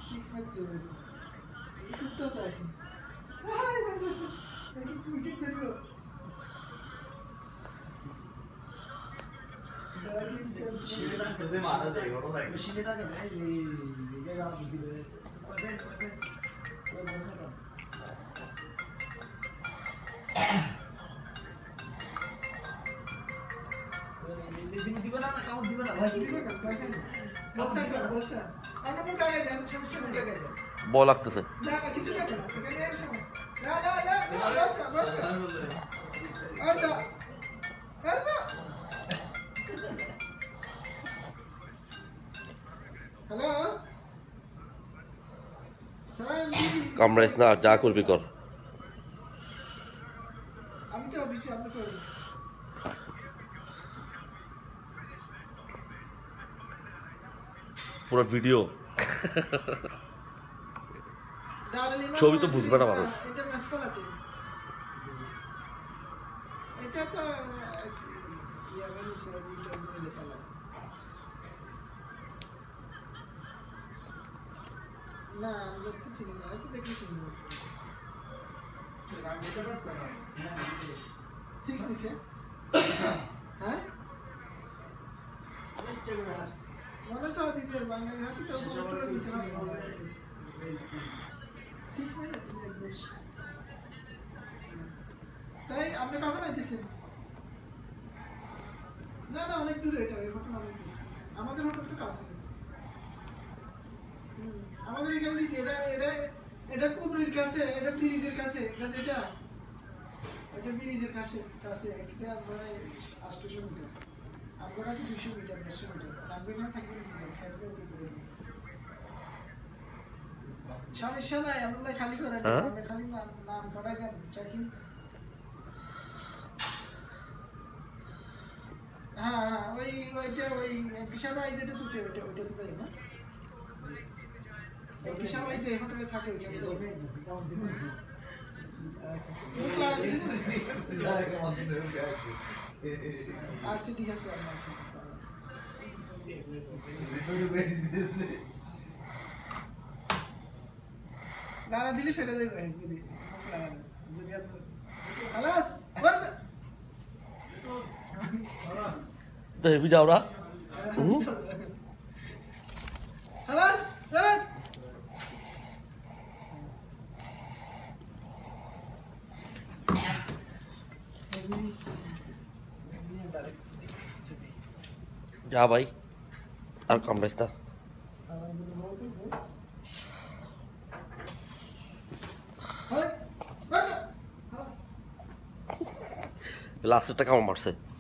6 মারতে হবে এই কুত্তা তো আছে হাই বাজে এই উইকেট দিলো শিলেটা কদে মারা দেয় ওটা দেখ শিলেটা কে ভাই এই জায়গা দিবে ওই বসাটা দিবে না কাউন্ট দিবে না ভাই দিবে না বসা বসা আমরা তো কাগে দেন সমস্যা নেই কাগে দেন বল লাগতেছে না না কিছু না এখানে এর সময় না বসা বসা আরদা হ্যালো সালাম কামড়াইস না যা করবি কর আমি তো অফিসে আপনি কই পুরো ভিডিও ছবি তো বুঝবে না মানুষ এটা মাসফালাতে এটা তো ইয়ামানি সরাবি মিলে সালাম না আমি দেখতেছি না আমি তো দেখতেছি না এটা বাস না 6 নিছে হ্যাঁ আচ্ছা গ্রাফস মনে সহ দিদের বাংলা হাতে তো পুরো নিছে না 6 মিনিট তাই আপনি কখন আইতেছেন না না অনেক দূরে এটা এই হোটেল অনেক দূরে আমাদের হোটেল তো কাছে আমাদের এখান থেকে এটা কুবরির কাছে এটা ব্রিজের কাছে এটা যেটা এটা ব্রিজের কাছে এটা প্রায় 800 মিটার আমার কাছে 200 মিটার 150 মিটার আমরা এখানে থাকি সমস্যা নাই আমরা খালি করে আমরা খালি নাম পড়াই দেন চেকিং হ্যাঁ ওই বিশাল ভাই যেটা দুটো ওইটা যাই না বিশাল ভাই যে হোটেলে থাকে ওইখানে আচ্ছা ঠিক আছে গানা দিলে সেটা দেবে যদি খালাস তো হেবি যাও রা খালাস যা ভাই আর কামড়াইস না লাস্টেরটা কামড় মারছে